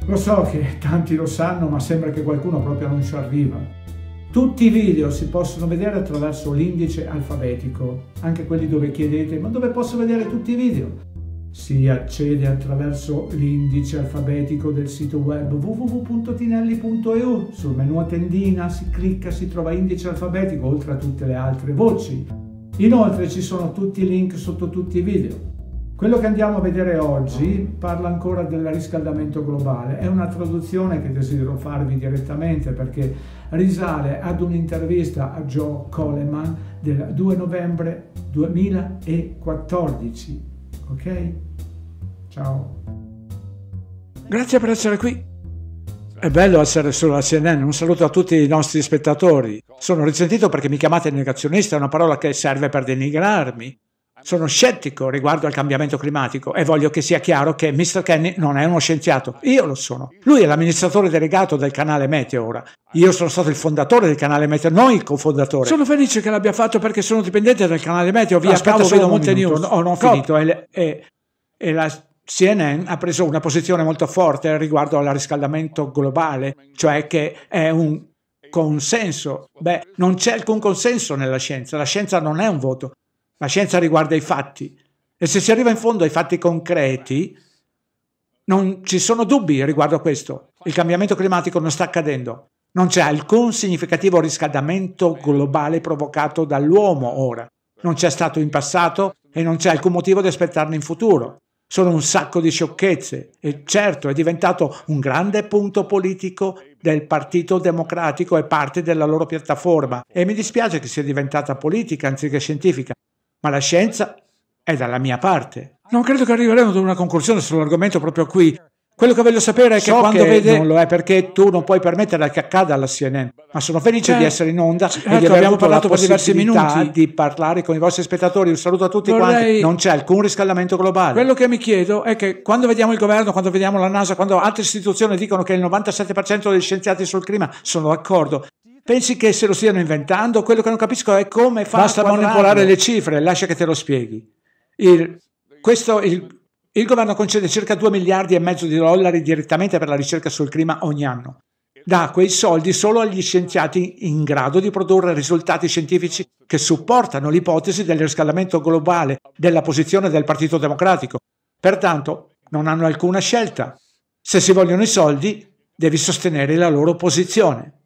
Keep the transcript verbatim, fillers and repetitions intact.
Lo so che tanti lo sanno, ma sembra che qualcuno proprio non ci arriva. Tutti i video si possono vedere attraverso l'indice alfabetico, anche quelli dove chiedete ma dove posso vedere tutti i video? Si accede attraverso l'indice alfabetico del sito web w w w punto tinelli punto e u. Sul menu a tendina si clicca, si trova indice alfabetico oltre a tutte le altre voci. Inoltre ci sono tutti i link sotto tutti i video. Quello che andiamo a vedere oggi parla ancora del riscaldamento globale. È una traduzione che desidero farvi direttamente perché risale ad un'intervista a Joe Coleman del due novembre duemilaquattordici. Ok? Ciao. Grazie per essere qui. È bello essere sulla C N N. Un saluto a tutti i nostri spettatori. Sono risentito perché mi chiamate negazionista, è una parola che serve per denigrarmi. Sono scettico riguardo al cambiamento climatico e voglio che sia chiaro che mister Kenny non è uno scienziato, io lo sono. Lui è l'amministratore delegato del canale Meteo ora. Io sono stato il fondatore del canale Meteo, non il cofondatore. Sono felice che l'abbia fatto perché sono dipendente dal canale Meteo, via Aspetta, cavo vedo molte news. Ho non Cop. finito e, e, e la C N N ha preso una posizione molto forte riguardo al riscaldamento globale, cioè che è un consenso. Beh, non c'è alcun consenso nella scienza, la scienza non è un voto. La scienza riguarda i fatti e se si arriva in fondo ai fatti concreti non ci sono dubbi riguardo a questo. Il cambiamento climatico non sta accadendo. Non c'è alcun significativo riscaldamento globale provocato dall'uomo ora. Non c'è stato in passato e non c'è alcun motivo di aspettarne in futuro. Sono un sacco di sciocchezze e certo è diventato un grande punto politico del Partito Democratico e parte della loro piattaforma e mi dispiace che sia diventata politica anziché scientifica. Ma la scienza è dalla mia parte. Non credo che arriveremo ad una conclusione sull'argomento proprio qui. Quello che voglio sapere è che so quando che vede... non lo è perché tu non puoi permettere che accada alla C N N. Ma sono felice Eh, di essere in onda certo, e di aver abbiamo avuto parlato la per diversi possibilità minuti. di parlare con i vostri spettatori. Un saluto a tutti Vorrei- quanti. Non c'è alcun riscaldamento globale. Quello che mi chiedo è che quando vediamo il governo, quando vediamo la NASA, quando altre istituzioni dicono che il novantasette per cento degli scienziati sul clima sono d'accordo, pensi che se lo stiano inventando? Quello che non capisco è come fa Basta a quadrarlo. manipolare le cifre, lascia che te lo spieghi. Il, questo, il, il governo concede circa due miliardi e mezzo di dollari direttamente per la ricerca sul clima ogni anno. Dà quei soldi solo agli scienziati in grado di produrre risultati scientifici che supportano l'ipotesi del riscaldamento globale della posizione del Partito Democratico. Pertanto non hanno alcuna scelta. Se si vogliono i soldi, devi sostenere la loro posizione.